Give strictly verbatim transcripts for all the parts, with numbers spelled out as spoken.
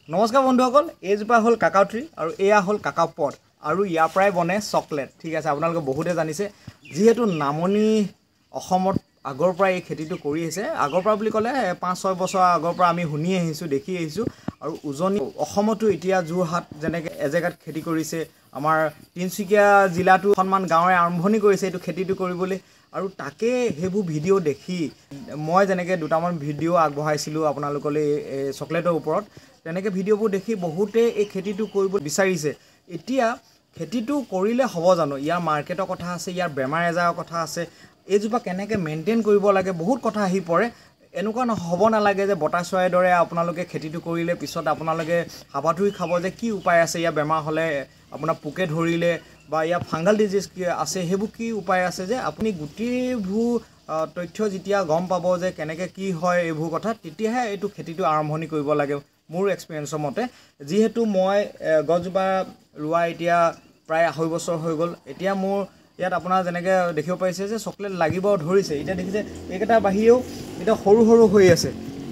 নমস্কাৰ বন্ধুসকল, এইজোপা হ'ল কাকাও ট্ৰি আৰু এয়া হ'ল কাকাও পট আৰু ইয়াৰ পৰাই বনে চকলেট। ঠিক আছে, আপোনালোকে বহুতে জানিছে যিহেতু নামনি অসমত আগৰ পৰা এই খেতিটো কৰি আহিছে। আগৰ পৰা বুলি ক'লে পাঁচ ছয় বছৰ আগৰ পৰা আমি শুনি আহিছোঁ, দেখি আহিছোঁ। আৰু উজনি অসমতো এতিয়া যোৰহাট যেনেকৈ এজেগাত খেতি কৰিছে, আমাৰ তিনচুকীয়া জিলাতো এখনমান গাঁৱে আৰম্ভণি কৰিছে এইটো খেতিটো কৰিবলৈ। আৰু তাকে সেইবোৰ ভিডিঅ' দেখি মই যেনেকৈ দুটামান ভিডিঅ' আগবঢ়াইছিলোঁ আপোনালোকলৈ এই চকলেটৰ ওপৰত, তেনেকৈ ভিডিঅ'বোৰ দেখি বহুতে এই খেতিটো কৰিব বিচাৰিছে। এতিয়া খেতিটো কৰিলে হ'ব জানো? ইয়াৰ মাৰ্কেটৰ কথা আছে, ইয়াৰ বেমাৰ আজাৰৰ কথা আছে, এইজোপা কেনেকৈ মেইনটেইন কৰিব লাগে, বহুত কথা আহি পৰে। এনেকুৱা হ'ব নালাগে যে বতাহ চৰাইৰ দৰে আপোনালোকে খেতিটো কৰিলে পিছত আপোনালোকে হাবাথুৰি খাব যে কি উপায় আছে, ইয়াৰ বেমাৰ হ'লে আপোনাৰ পোকে ধৰিলে বা ইয়াৰ ফাংগাল ডিজিজ কি আছে, সেইবোৰ কি উপায় আছে যে আপুনি গোটেইবোৰ তথ্য যেতিয়া গম পাব যে কেনেকৈ কি হয় এইবোৰ কথা, তেতিয়াহে এইটো খেতিটো আৰম্ভণি কৰিব লাগে মোৰ এক্সপিৰিয়েঞ্চৰ মতে। যিহেতু মই গছজোপা ৰোৱা এতিয়া প্ৰায় আঢ়ৈ বছৰ হৈ গ'ল। এতিয়া মোৰ ইয়াত আপোনাৰ যেনেকৈ দেখিব পাৰিছে যে চকলেট লাগিব ধৰিছে। এতিয়া দেখিছে এইকেইটাৰ বাহিৰেও এতিয়া সৰু সৰু হৈ আছে।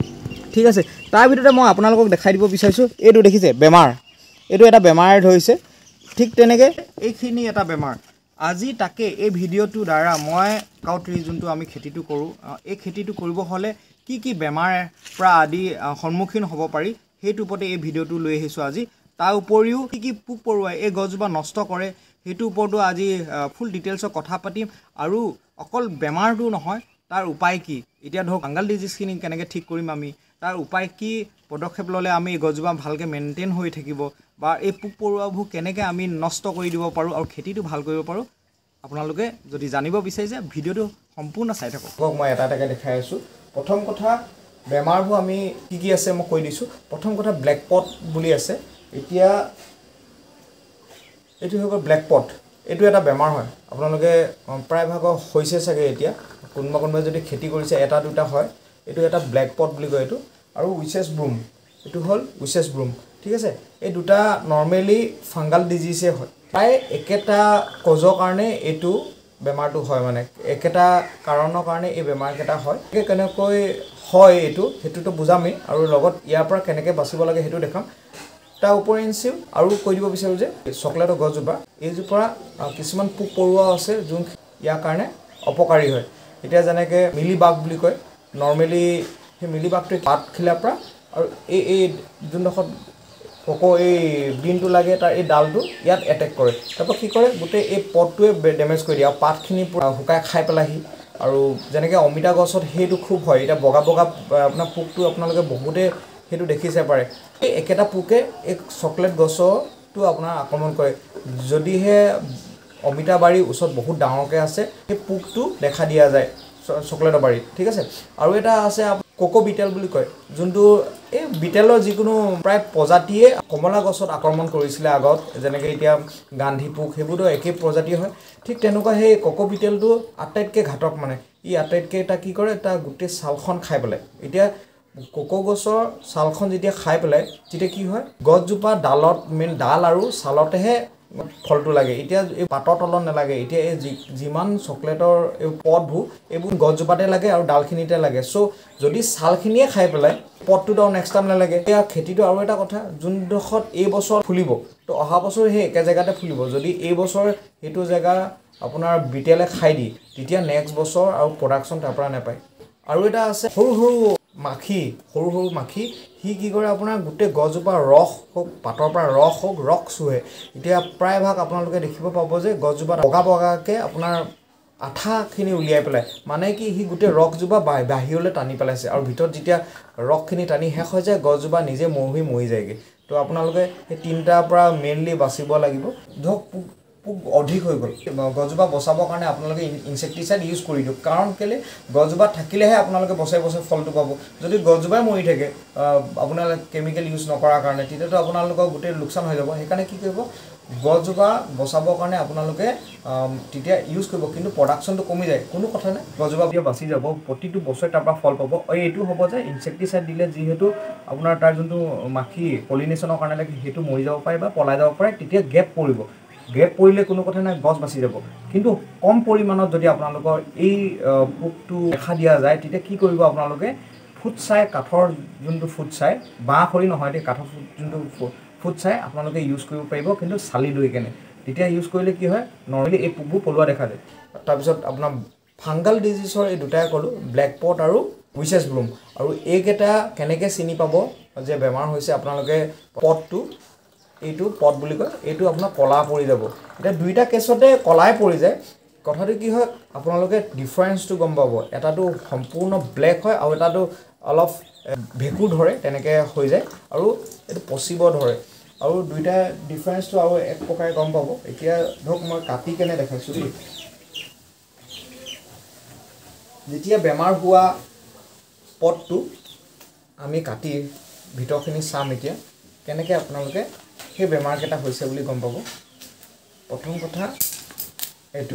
ঠিক আছে, তাৰ ভিতৰতে মই আপোনালোকক দেখাই দিব বিচাৰিছোঁ, এইটো দেখিছে বেমাৰ, এইটো এটা বেমাৰে ধৰিছে। ঠিক তেনেকৈ এইখিনি এটা বেমাৰ। আজি তাকে এই ভিডিঅ'টোৰ দ্বাৰা মই কাকাও ট্ৰি যোনটো আমি খেতিটো কৰোঁ, এই খেতিটো কৰিব হ'লে কি কি বেমাৰৰ পৰা আদি সন্মুখীন হ'ব পাৰি সেইটোৰ ওপৰতে এই ভিডিঅ'টো লৈ আহিছোঁ আজি। তাৰ উপৰিও কি কি পোক পৰুৱাই এই গছজোপা নষ্ট কৰে সেইটোৰ ওপৰতো আজি ফুল ডিটেইলছত কথা পাতিম। আৰু অকল বেমাৰটো নহয়, তাৰ উপায় কি, এতিয়া ধৰক ফাংগাল ডিজিজখিনি কেনেকৈ ঠিক কৰিম আমি, তাৰ উপায় কি পদক্ষেপ ল'লে আমি এই গছজোপা ভালকৈ মেইনটেইন হৈ থাকিব, বা এই পোক পৰুৱাবোৰ কেনেকৈ আমি নষ্ট কৰি দিব পাৰোঁ আৰু খেতিটো ভাল কৰিব পাৰোঁ। আপোনালোকে যদি জানিব বিচাৰিছে ভিডিঅ'টো সম্পূৰ্ণ চাই থাকক। মই এটা এটাকৈ দেখাই আছোঁ। প্ৰথম কথা, বেমাৰবোৰ আমি কি কি আছে মই কৈ দিছোঁ। প্ৰথম কথা ব্লেক পট বুলি আছে। এতিয়া এইটো হৈ গ'ল ব্লেক পট, এইটো এটা বেমাৰ হয়। আপোনালোকে প্ৰায়ভাগৰ হৈছে চাগে, এতিয়া কোনোবা কোনোবাই যদি খেতি কৰিছে এটা দুটা হয়। এইটো এটা ব্লেক পট বুলি কয় এইটো। আৰু উইচেছ ব্ৰুম, এইটো হ'ল উইচেছ ব্ৰুম। ঠিক আছে, এই দুটা নৰ্মেলি ফাংগাল ডিজিজে হয়। প্ৰায় একেটা কজৰ কাৰণে এইটো বেমাৰটো হয়, মানে একেটা কাৰণৰ কাৰণে এই বেমাৰকেইটা হয়। কেনেকৈ হয় এইটো সেইটোতো বুজামেই, আৰু লগত ইয়াৰ পৰা কেনেকৈ বাচিব লাগে সেইটো দেখাম। তাৰ উপৰিঞ্চিও আৰু কৈ দিব বিচাৰোঁ যে চকলেটৰ গছজোপা, এইজোপা কিছুমান পোক পৰুৱা আছে যোন ইয়াৰ কাৰণে অপকাৰী হয়। এতিয়া যেনেকৈ মিলিবাগ বুলি কয়, নৰ্মেলি সেই মিলিবাগটোৱে পাতখিলাৰ পৰা আৰু এই এই যোনডোখৰত পকো এই বিনটো লাগে তাৰ এই ডালটো ইয়াত এটেক কৰে। তাৰপৰা কি কৰে, গোটেই এই পটটোৱে ডেমেজ কৰি দিয়ে আৰু পাতখিনি শুকাই খাই পেলাইহি। আৰু যেনেকৈ অমিতা গছত সেইটো খুব হয়, এতিয়া বগা বগা আপোনাৰ পোকটো আপোনালোকে বহুতে সেইটো দেখিছে পাৰে। এই একেটা পোকে এই চকলেট গছতো আপোনাৰ আক্ৰমণ কৰে। যদিহে অমিতা বাৰীৰ ওচৰত বহুত ডাঙৰকৈ আছে, সেই পোকটো দেখা দিয়া যায় চকলেটৰ বাৰীত। ঠিক আছে, আৰু এটা আছে কোকো বিটেল বুলি কয়, যোনটো এই বিটেলৰ যিকোনো প্ৰায় প্ৰজাতিয়ে কমলা গছত আক্ৰমণ কৰিছিলে আগত, যেনেকৈ এতিয়া গান্ধী পোক, সেইবোৰতো একেই প্ৰজাতি হয়। ঠিক তেনেকুৱা সেই কোকো বিটেলটো আটাইতকৈ ঘাতক, মানে ই আটাইতকৈ এটা কি কৰে, তাৰ গোটেই ছালখন খাই পেলায়। এতিয়া কোকো গছৰ ছালখন যেতিয়া খাই পেলাই তেতিয়া কি হয়, গছজোপা ডালত মেইন ডাল আৰু ছালতেহে ফলটো লাগে। এতিয়া এই পাতৰ তলত নালাগে। এতিয়া এই যি যিমান চকলেটৰ এই পটবোৰ এইবোৰ গছজোপাতে লাগে আৰু ডালখিনিতে লাগে। চ' যদি ছালখিনিয়ে খাই পেলাই পটটোতো নেক্সট টাইম নালাগে। এতিয়া খেতিটো আৰু এটা কথা, যোনডোখৰত এই বছৰ ফুলিব তো অহা বছৰ সেই একে জেগাতে ফুলিব। যদি এই বছৰ সেইটো জেগা আপোনাৰ বিটেলে খাই দিয়ে, তেতিয়া নেক্সট বছৰ আৰু প্ৰডাকশ্যন তাৰ পৰা নাপায়। আৰু এটা আছে সৰু সৰু মাখি, সৰু সৰু মাখি, সি কি কৰে আপোনাৰ গোটেই গছজোপা ৰস হওক, পাতৰ পৰা ৰস হওক, ৰস চুহে। এতিয়া প্ৰায়ভাগ আপোনালোকে দেখিব পাব যে গছজোপাত বগা বগাকৈ আপোনাৰ আঠাখিনি উলিয়াই পেলাই, মানে কি সি গোটেই ৰসজোপা বাহিৰলৈ টানি পেলাইছে, আৰু ভিতৰত যেতিয়া ৰসখিনি টানি শেষ হৈ যায় গছজোপা নিজে মৰহি মৰি যায়গৈ। তো আপোনালোকে সেই তিনিটাৰ পৰা মেইনলি বাচিব লাগিব। ধৰক পোক পোক অধিক হৈ গ'ল, গছজোপা বচাবৰ কাৰণে আপোনালোকে ইনচেক্টিচাইড ইউজ কৰি দিয়ক। কাৰণ কেলৈ, গছজোপা থাকিলেহে আপোনালোকে বছৰে বছৰে ফলটো পাব। যদি গছজোপাই মৰি থাকে আপোনালোকে কেমিকেল ইউজ নকৰাৰ কাৰণে, তেতিয়াতো আপোনালোকৰ গোটেই লোকচান হৈ যাব। সেইকাৰণে কি কৰিব, গছজোপা বচাবৰ কাৰণে আপোনালোকে তেতিয়া ইউজ কৰিব, কিন্তু প্ৰডাকশ্যনটো কমি যায়, কোনো কথা নাই, গছজোপা এতিয়া বাচি যাব, প্ৰতিটো বছৰে তাৰ পৰা ফল পাব। আৰু এইটো হ'ব যে ইনচেক্টিচাইড দিলে যিহেতু আপোনাৰ তাৰ যোনটো মাখি পলিনেশ্যনৰ কাৰণে লাগে সেইটো মৰি যাব পাৰে বা পলাই যাব পাৰে, তেতিয়া গেপ পৰিব। গেপ পৰিলে কোনো কথা নাই, গছ বাচি যাব। কিন্তু কম পৰিমাণত যদি আপোনালোকৰ এই পোকটো দেখা দিয়া যায়, তেতিয়া কি কৰিব আপোনালোকে, ফুট চাই কাঠৰ যোনটো ফুট চাই বাঁহ খৰি নহয় দেই কাঠৰ ফুট যোনটো ফুট চাই আপোনালোকে ইউজ কৰিব পাৰিব কিন্তু চালি লৈ কেনে তেতিয়া ইউজ কৰিলে কি হয় নৰ্মেলি এই পোকবোৰ পলোৱা দেখা যায় তাৰপিছত আপোনাৰ ফাংগাল ডিজিজৰ এই দুটাই ক'লো ব্লেক পট আৰু উইচেছ ব্ৰুম আৰু এইকেইটা কেনেকৈ চিনি পাব যে বেমাৰ হৈছে আপোনালোকে পটটো এইটো পট বুলি কয় এইটো আপোনাৰ কলা পৰি যাব এতিয়া দুইটা কেছতে কলাই পৰি যায় কথাটো কি হয় আপোনালোকে ডিফাৰেন্সটো গম পাব এটাটো সম্পূৰ্ণ ব্লেক হয় আৰু এটাটো অলপ ভেঁকুৰ ধৰে তেনেকৈ হৈ যায় আৰু এইটো পচিব ধৰে আৰু দুইটা ডিফাৰেন্সটো আৰু এক প্ৰকাৰে গম পাব এতিয়া ধৰক মই কাটি কেনে দেখাইছোঁ দেই যেতিয়া বেমাৰ হোৱা পটটো আমি কাটি ভিতৰখিনি চাম এতিয়া কেনেকৈ আপোনালোকে সেই বেমাৰকেইটা হৈছে বুলি গম পাব প্ৰথম কথা এইটো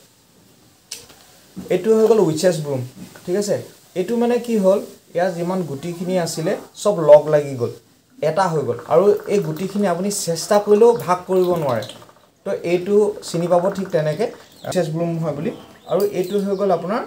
এইটো হৈ গ'ল উইচেছ ব্ৰুম ঠিক আছে এইটো মানে কি হ'ল ইয়াৰ যিমান গুটিখিনি আছিলে চব লগ লাগি গ'ল এটা হৈ গ'ল আৰু এই গুটিখিনি আপুনি চেষ্টা কৰিলেও ভাগ কৰিব নোৱাৰে তো এইটো চিনি পাব ঠিক তেনেকৈ উইচেছ ব্ৰুম হয় বুলি আৰু এইটো হৈ গ'ল আপোনাৰ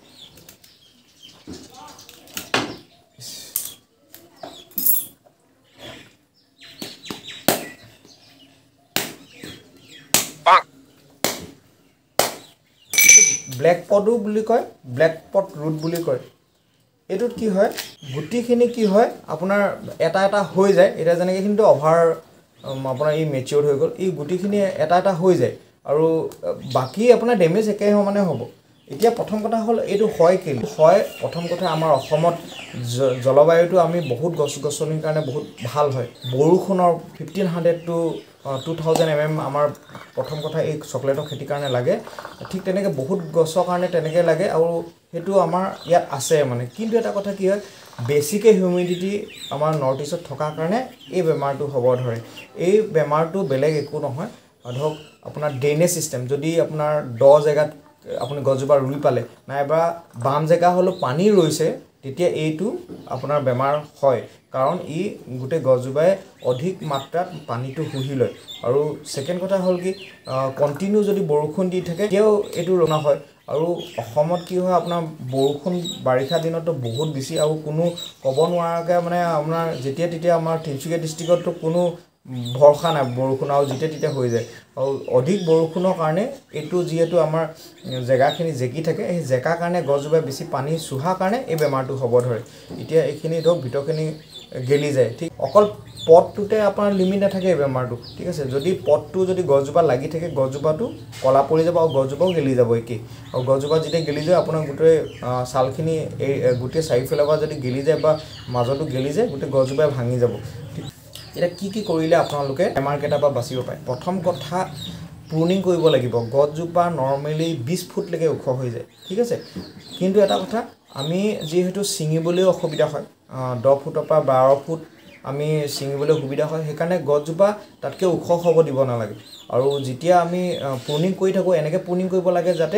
ব্লেক পটও বুলি কয় ব্লেক পট ৰুট বুলি কয় এইটোত কি হয় গুটিখিনি কি হয় আপোনাৰ এটা এটা হৈ যায় এতিয়া যেনেকৈ কিন্তু অভাৰ আপোনাৰ এই মেচিয়ৰ হৈ গ'ল এই গুটিখিনি এটা এটা হৈ যায় আৰু বাকী আপোনাৰ ডেমেজ একে সমানে হ'ব এতিয়া প্ৰথম কথা হ'ল এইটো হয় কি হয় প্ৰথম কথা আমাৰ অসমত জলবায়ুটো আমি বহুত গছ গছনিৰ কাৰণে বহুত ভাল হয় বৰষুণৰ fifteen hundred two two thousand M M আমাৰ প্ৰথম কথা এই চকলেটৰ খেতিৰ কাৰণে লাগে ঠিক তেনেকৈ বহুত গছৰ কাৰণে তেনেকৈ লাগে আৰু সেইটো আমাৰ ইয়াত আছে মানে কিন্তু এটা কথা কি হয় বেছিকৈ হিউমিডিটি আমাৰ নৰ্থ ইষ্টত থকাৰ কাৰণে এই বেমাৰটো হ'ব ধৰে এই বেমাৰটো বেলেগ একো নহয় ধৰক আপোনাৰ ড্ৰেইনেজ ছিষ্টেম যদি আপোনাৰ দ জেগাত আপুনি গছজোপা ৰুই পালে নাইবা বাম জেগা হ'লেও পানী ৰৈছে তেতিয়া এইটো আপোনাৰ বেমাৰ হয় কাৰণ ই গোটেই গছজোপাই অধিক মাত্ৰাত পানীটো শুহি লয় আৰু ছেকেণ্ড কথা হ'ল কি কণ্টিনিউ যদি বৰষুণ দি থাকে তেতিয়াও এইটো ৰঙা হয় আৰু অসমত কি হয় আপোনাৰ বৰষুণ বাৰিষা দিনতো বহুত বেছি আৰু কোনো ক'ব নোৱাৰাকৈ মানে আপোনাৰ যেতিয়া তেতিয়া আমাৰ তিনিচুকীয়া ডিষ্ট্ৰিক্টতো কোনো ভৰসা নাই বৰষুণ আৰু যেতিয়া তেতিয়া হৈ যায় আৰু অধিক বৰষুণৰ কাৰণে এইটো যিহেতু আমাৰ জেগাখিনি জেকি থাকে সেই জেকাৰ কাৰণে গছজোপাই বেছি পানী চুহাৰ কাৰণে এই বেমাৰটো হ'ব ধৰে এতিয়া এইখিনি ধৰক ভিতৰখিনি গেলি যায় ঠিক অকল পটটোতে আপোনাৰ লিমিট নাথাকে এই বেমাৰটো ঠিক আছে যদি পটটো যদি গছজোপা লাগি থাকে গছজোপাটো কলা পৰি যাব আৰু গছজোপাও গেলি যাব একেই আৰু গছজোপা যেতিয়া গেলি যায় আপোনাৰ গোটেই ছালখিনি এই গোটেই চাৰিওফালৰ পৰা যদি গেলি যায় বা মাজতো গেলি যায় গোটেই গছজোপাই ভাঙি যাব এতিয়া কি কি কৰিলে আপোনালোকে বেমাৰকেইটাৰ পৰা বাচিব পাৰে প্ৰথম কথা প্ৰুনিং কৰিব লাগিব গছজোপা নৰ্মেলি বিছ ফুটলৈকে ওখ হৈ যায় ঠিক আছে কিন্তু এটা কথা আমি যিহেতু ছিঙিবলৈও অসুবিধা হয় দহ ফুটৰ পৰা বাৰ ফুট আমি ছিঙিবলৈ সুবিধা হয় সেইকাৰণে গছজোপা তাতকৈ ওখ হ'ব দিব নালাগে আৰু যেতিয়া আমি প্ৰুনিং কৰি থাকোঁ এনেকৈ প্ৰুনিং কৰিব লাগে যাতে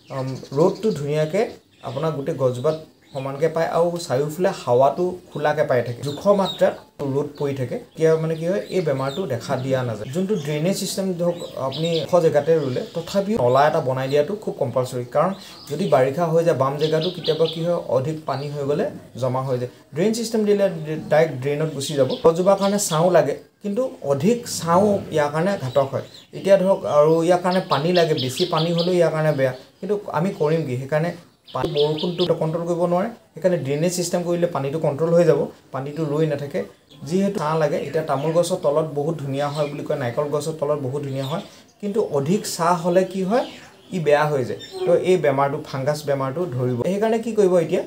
ৰ'দটো ধুনীয়াকৈ আপোনাৰ গোটেই গছজোপাত সমানকৈ পায় আৰু চাৰিওফালে হাৱাটো খোলাকৈ পাই থাকে জোখৰ মাত্ৰাত ৰ'দ পৰি থাকে তেতিয়া মানে কি হয় এই বেমাৰটো দেখা দিয়া নাযায় যোনটো ড্ৰেইনেজ ছিষ্টেম ধৰক আপুনি এশ জেগাতে ৰুলে তথাপিও নলা এটা বনাই দিয়াটো খুব কম্পালচৰি কাৰণ যদি বাৰিষা হৈ যায় বাম জেগাটো কেতিয়াবা কি হয় অধিক পানী হৈ গ'লে জমা হৈ যায় ড্ৰেইন ছিষ্টেম দিলে ডাইৰেক্ট ড্ৰেইনত গুচি যাব গছজোপাৰ কাৰণে ছাঁ লাগে কিন্তু অধিক ছাঁ ইয়াৰ কাৰণে ঘাতক হয় এতিয়া ধৰক আৰু ইয়াৰ কাৰণে পানী লাগে বেছি পানী হ'লেও ইয়াৰ কাৰণে বেয়া কিন্তু আমি কৰিম কি সেইকাৰণে বৰষুণটো কণ্ট্ৰল কৰিব নোৱাৰে সেইকাৰণে ড্ৰেইনেজ ছিষ্টেম কৰিলে পানীটো কণ্ট্ৰল হৈ যাব পানীটো ৰৈ নাথাকে যিহেতু ছাঁ লাগে এতিয়া তামোল গছৰ তলত বহুত ধুনীয়া হয় বুলি কয় নাৰিকল গছৰ তলত বহুত ধুনীয়া হয় কিন্তু অধিক ছাঁ হ'লে কি হয় ই বেয়া হৈ যায় তো এই বেমাৰটো ফাংগাছ বেমাৰটো ধৰিব সেইকাৰণে কি কৰিব এতিয়া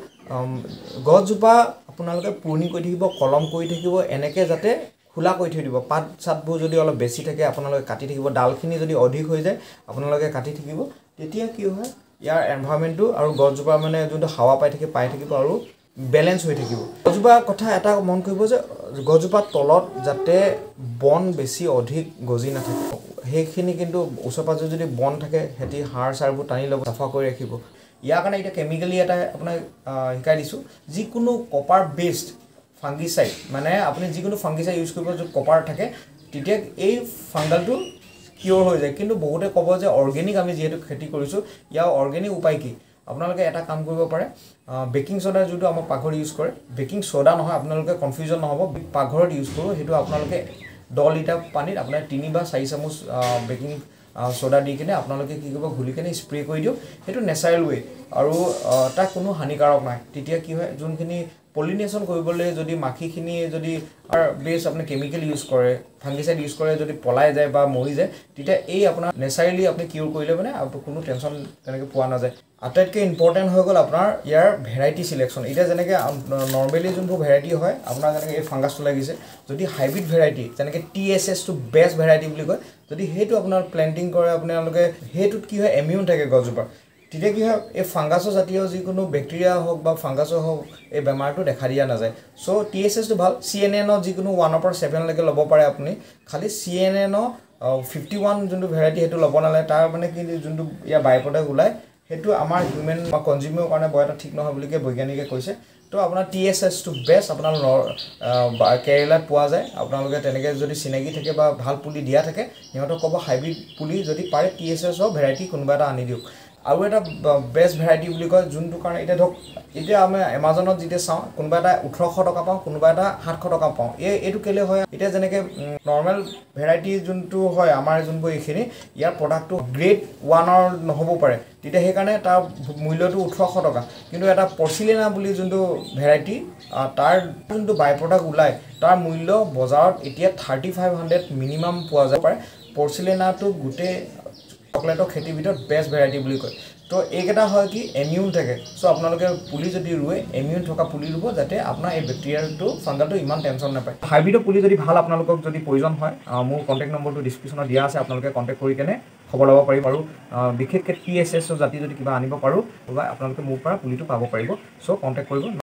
গছজোপা আপোনালোকে প্ৰুনিং কৰি থাকিব কলম কৰি থাকিব এনেকৈ যাতে খোলা কৰি থৈ দিব পাত চাতবোৰ যদি অলপ বেছি থাকে আপোনালোকে কাটি থাকিব ডালখিনি যদি অধিক হৈ যায় আপোনালোকে কাটি থাকিব তেতিয়া কি হয় ইয়াৰ এনভাইৰনমেণ্টটো আৰু গছজোপা মানে যোনটো হাৱা পাই থাকে পাই থাকিব আৰু বেলেঞ্চ হৈ থাকিব গছজোপাৰ কথা এটা মন কৰিব যে গছজোপাৰ তলত যাতে বন বেছি অধিক গজি নাথাকে সেইখিনি কিন্তু ওচৰ পাজৰে যদি বন থাকে সিহঁতি সাৰ চাৰবোৰ টানি ল'ব চাফা কৰি ৰাখিব ইয়াৰ কাৰণে এতিয়া কেমিকেলি এটা আপোনাক শিকাই দিছোঁ যিকোনো কপাৰ বেছড ফাংগিচাইড মানে আপুনি যিকোনো ফাংগিচাইড ইউজ কৰিব য'ত কপাৰ থাকে তেতিয়া এই ফাংগালটো কিয়ৰ হৈ যায় কিন্তু বহুতে ক'ব যে অৰ্গেনিক আমি যিহেতু খেতি কৰিছোঁ ইয়াৰ অৰ্গেনিক উপায় কি আপোনালোকে এটা কাম কৰিব পাৰে বেকিং সোডা যোনটো আমাৰ পাকঘৰত ইউজ কৰে বেকিং সোডা নহয় আপোনালোকে কনফিউজন নহ'ব পাকঘৰত ইউজ কৰোঁ সেইটো আপোনালোকে দহ লিটাৰ পানীত আপোনাৰ তিনি বা চাৰি চামুচ বেকিং সোডা দি কিনে আপোনালোকে কি কৰিব ঘুলি কিনে স্প্ৰে কৰি দিওঁ সেইটো নেচাৰেল ৱে আৰু তাৰ কোনো হানিকাৰক নাই তেতিয়া কি হয় যোনখিনি পলিনেশ্যন কৰিবলৈ যদি মাখিখিনি যদি আৰু বেছ আপুনি কেমিকেল ইউজ কৰে ফাংগিচাইড ইউজ কৰে যদি পলাই যায় বা মৰি যায় তেতিয়া এই আপোনাৰ নেচাৰেলি আপুনি কিউৰ কৰিলে মানে কোনো টেনশ্যন তেনেকৈ পোৱা নাযায় আটাইতকৈ ইম্পৰ্টেণ্ট হৈ গ'ল আপোনাৰ ইয়াৰ ভেৰাইটি চিলেকশ্যন এতিয়া যেনেকৈ নৰ্মেলি যোনবোৰ ভেৰাইটি হয় আপোনাৰ যেনেকৈ এই ফাংগাছটো লাগিছে যদি হাইব্ৰিড ভেৰাইটি যেনেকৈ টি এছ এছটো বেষ্ট ভেৰাইটি বুলি কয় যদি সেইটো আপোনাৰ প্লেণ্টিং কৰে আপোনালোকে সেইটোত কি হয় এমিউন থাকে গছজোপাৰ তেতিয়া কি হয় এই ফাংগাছৰ জাতীয় যিকোনো বেক্টেৰিয়া হওক বা ফাংগাছৰ হওক এই বেমাৰটো দেখা দিয়া নাযায় চ' টি এছ এছটো ভাল চি এন এনৰ যিকোনো ওৱানৰ পৰা ছেভেনলৈকে ল'ব পাৰে আপুনি খালি চি এন এনৰ ফিফটি ওৱান যোনটো ভেৰাইটি সেইটো ল'ব নালাগে তাৰ মানে কি যোনটো ইয়াৰ বাই প্ৰডাক্ট ওলায় সেইটো আমাৰ হিউমেন বা কনজিউমাৰৰ কাৰণে বৰ এটা ঠিক নহয় বুলিকে বৈজ্ঞানিকে কৈছে তো আপোনাৰ টি এছ এছটো বেষ্ট আপোনাৰ কেৰেলাত পোৱা যায় আপোনালোকে তেনেকৈ যদি চিনাকি থাকে বা ভাল পুলি দিয়া থাকে সিহঁতক ক'ব হাইব্ৰিড পুলি যদি পাৰে টি এছ এছৰ ভেৰাইটি কোনোবা এটা আনি দিয়ক আৰু এটা বেষ্ট ভেৰাইটি বুলি কয় যোনটো কাৰণে এতিয়া ধৰক এতিয়া আমি এমাজনত যেতিয়া চাওঁ কোনোবা এটা ওঠৰশ টকা পাওঁ কোনোবা এটা সাতশ টকা পাওঁ এই এইটো কেলৈ হয় এতিয়া যেনেকৈ নৰ্মেল ভেৰাইটি যোনটো হয় আমাৰ যোনবোৰ এইখিনি ইয়াৰ প্ৰডাক্টটো গ্ৰেড ওৱানৰ নহ'ব পাৰে তেতিয়া সেইকাৰণে তাৰ মূল্যটো ওঠৰশ টকা কিন্তু এটা পৰ্চিলেনা বুলি যোনটো ভেৰাইটি তাৰ যোনটো বাই প্ৰডাক্ট ওলায় তাৰ মূল্য বজাৰত এতিয়া থাৰ্টি ফাইভ হাণ্ড্ৰেড মিনিমাম পোৱা যাব পাৰে পৰ্চিলেনাটো গোটেই চকলেটৰ খেতিৰ ভিতৰত বেষ্ট ভেৰাইটি বুলি কয় তো এইকেইটা হয় কি এমিউন থাকে চ' আপোনালোকে পুলি যদি ৰুৱে এমিউন থকা পুলি ৰুব যাতে আপোনাৰ এই বেক্টেৰিয়াটো ফাংগালটো ইমান টেনশ্যন নাপায় হাইব্ৰিডৰ পুলি যদি ভাল আপোনালোকক যদি প্ৰয়োজন হয় মোৰ কণ্টেক্ট নম্বৰটো ডিছক্ৰিপশ্যনত দিয়া আছে আপোনালোকে কণ্টেক্ট কৰি কেনে খবৰ ল'ব পাৰিব আৰু বিশেষকৈ টি এছ এছৰ জাতি যদি কিবা আনিব পাৰোঁ বা আপোনালোকে মোৰ পৰা পুলিটো পাব পাৰিব চ' কণ্টেক্ট কৰিব